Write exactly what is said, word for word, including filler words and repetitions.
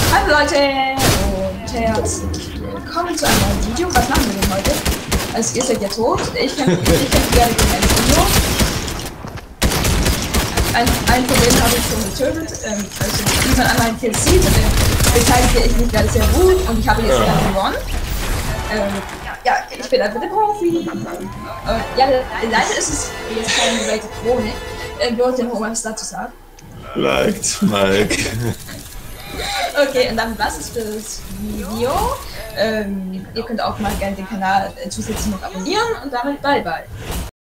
Hallo Leute und herzlich willkommen zu einem neuen Video. Was machen wir denn heute? Also ihr seid ja tot. Ich kämpfe kämpf gerne gegen ein Video. Ein, ein Problem habe ich schon getötet. Ähm, also wie man an meinen Kills sieht, äh, beteilige ich mich gerade sehr gut und ich habe jetzt gerade gewonnen. Ähm, ja, ich bin einfach der Profi. Äh, ja, leider ist es jetzt keine Rated Chronik. Äh, wie wollt ihr noch was dazu sagen? Liked, Mike. Okay, und dann was ist das Video? Ähm, ihr könnt auch mal gerne den Kanal äh, zusätzlich noch abonnieren und damit bye bye.